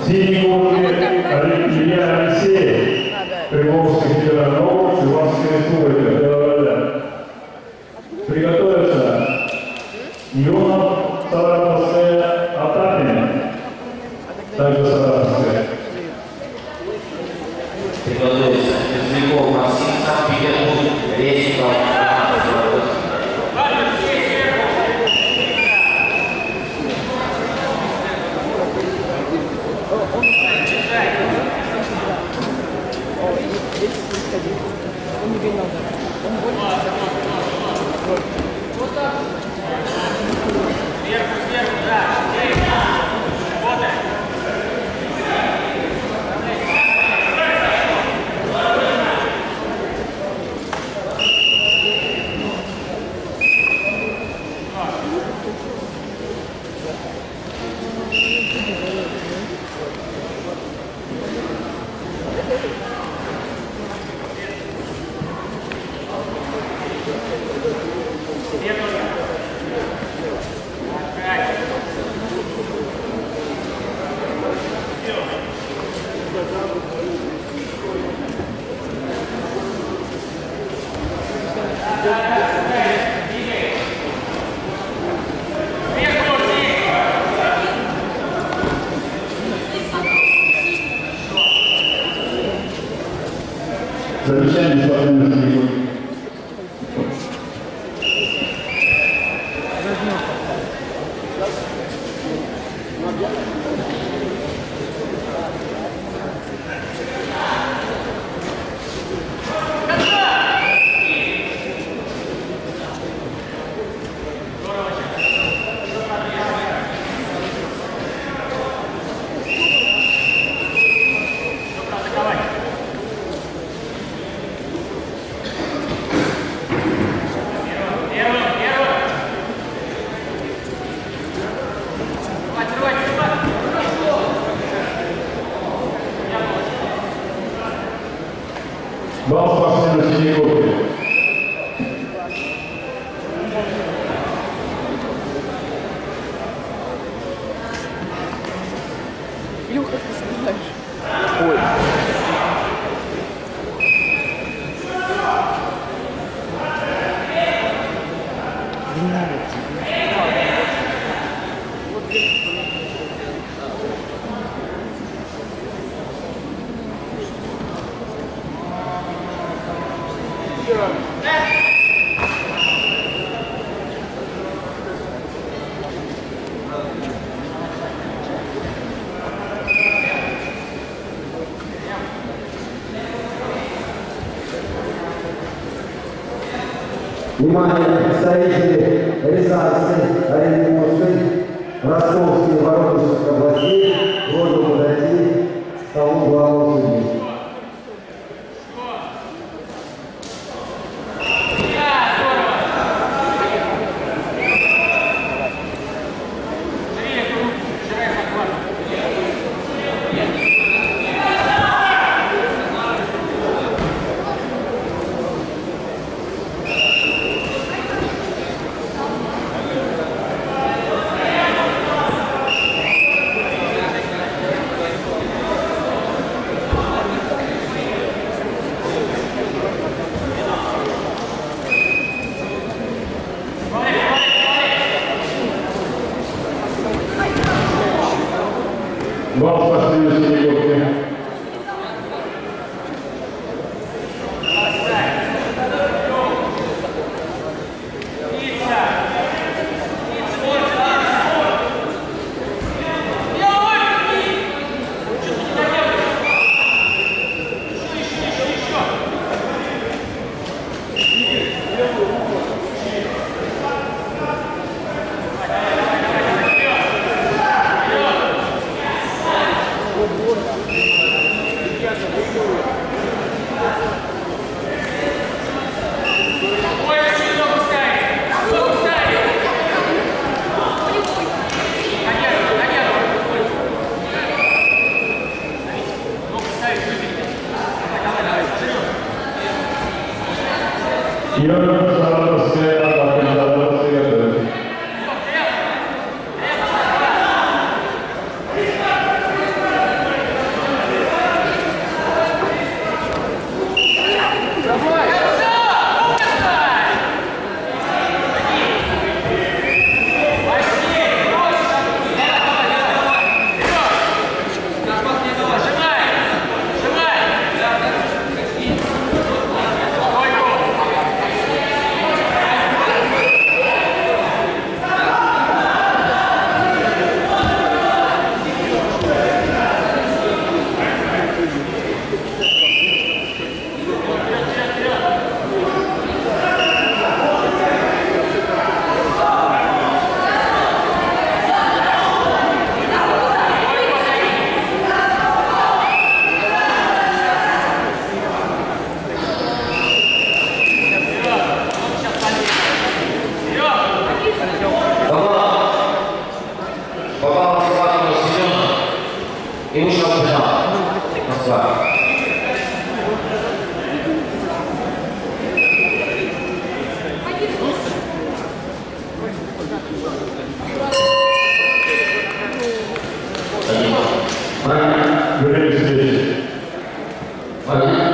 Синий куртки Илья Алексеев, Приволжский федерал, Чувашская республика, Белгород. Приготовиться. Ионов, Саратовская, Атапина. Также Саратовская. Приготовиться. Киржаков, Максим, Санкт-Петербург, Резников. Он не виноват. Он больше. Вот так. Сверху, да. Замечание спортивных. Бал спортсмена синей куртки. Илюха, ты знаешь. Ой. Не нравится. Внимание, представители Рязанской, Оренбургской, Ростовской и Воронежской областей просьба подойти к столу главного судьи. Бал спортсмена синей куртки. Ионов, Саратовская, Атапина, Саратовская. И вышел в финал. Москва. Время встречи.